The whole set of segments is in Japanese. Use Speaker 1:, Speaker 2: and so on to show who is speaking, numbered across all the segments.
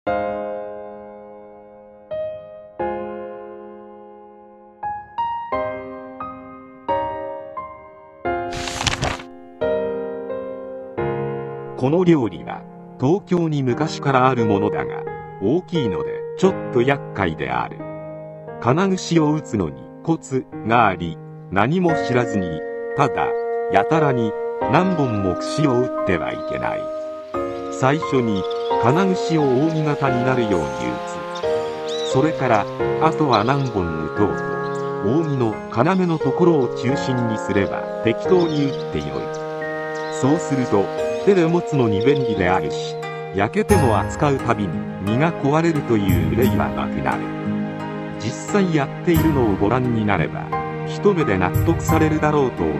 Speaker 1: この料理は東京に昔からあるものだが、大きいのでちょっと厄介である。金串を打つのにコツがあり、何も知らずにただやたらに何本も串を打ってはいけない。最初に金串を扇形になるように打つ。それからあとは何本打とうと扇の要のところを中心にすれば適当に打ってよい。そうすると手で持つのに便利であるし、焼けても扱うたびに身が壊れるという憂いはなくなる。実際やっているのをご覧になれば一目で納得されるだろうと思う。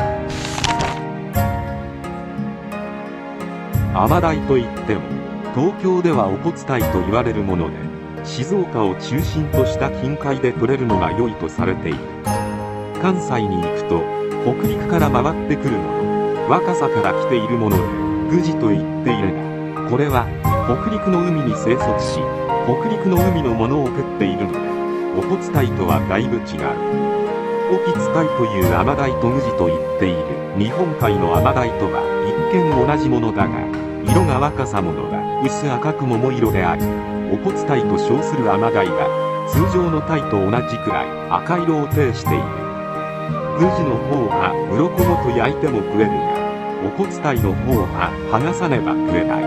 Speaker 1: アマダイといっても東京ではオコツタイと言われるもので、静岡を中心とした近海で取れるのが良いとされている。関西に行くと北陸から回ってくるもの、若狭から来ているものでグジと言っているが、これは北陸の海に生息し北陸の海のものを食っているので、オコツタイとはだいぶ違う。オキツタイというアマダイとグジと言っている日本海のアマダイとは一見同じものだが、色が若狭ものは薄赤く桃色であり、オコツタイと称するアマダイは通常のタイと同じくらい赤色を呈している。グジの方は鱗ごと焼いても食えるが、オコツタイの方は剥がさねば食えない。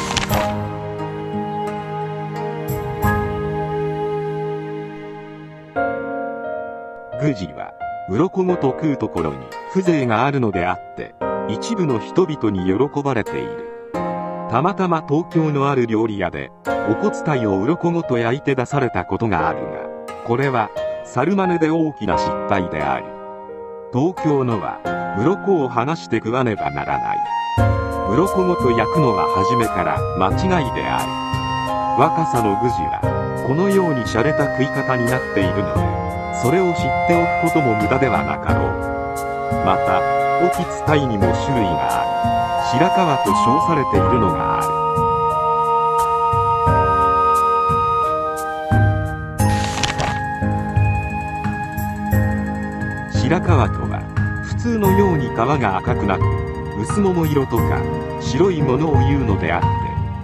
Speaker 1: グジは鱗ごと食うところに風情があるのであって、一部の人々に喜ばれている。たまたま東京のある料理屋でオコツタイを鱗ごと焼いて出されたことがあるが、これは猿真似で大きな失敗である。東京のは鱗を剥がして食わねばならない。鱗ごと焼くのは初めから間違いである。若狭のグジはこのように洒落た食い方になっているので、それを知っておくことも無駄ではなかろう。またオキツタイにも種類があり、白川と称されているのがある。白川とは普通のように皮が赤くなく薄桃色とか白いものを言うのであって、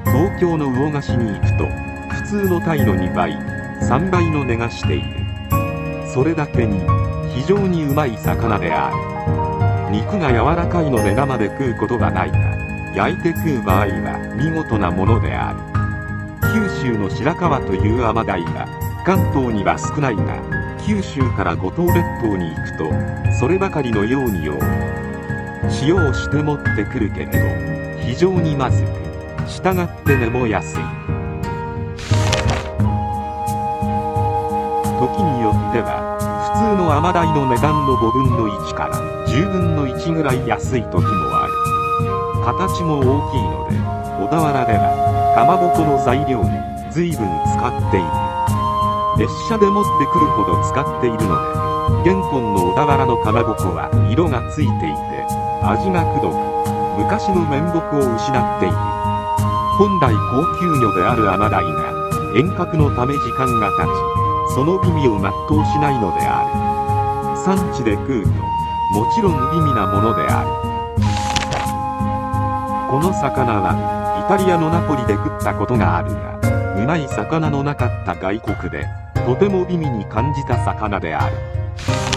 Speaker 1: 東京の魚河岸に行くと普通のタイの2倍3倍の値がしている。それだけに非常にうまい魚である。肉が柔らかいので生で食うことはないが、焼いて食う場合は見事なものである。九州の白川というアマダイは関東には少ないが、九州から五島列島に行くとそればかりのように多い。塩をして持ってくるけれど非常にまずく、したがって値も安い。時によっては普通のアマダイの値段の5分の1から10分の1ぐらい安い時もある。形も大きいので、小田原ではかまぼこの材料に随分使っている。列車で持ってくるほど使っているので、現今の小田原のかまぼこは色がついていて味がくどく、昔の面目を失っている。本来高級魚であるアマダイが遠隔のため時間が経ち、その美味を全うしないのである。産地で食うともちろん美味なものである。この魚はイタリアのナポリで食ったことがあるが、うまい魚のなかった外国でとても美味に感じた魚である。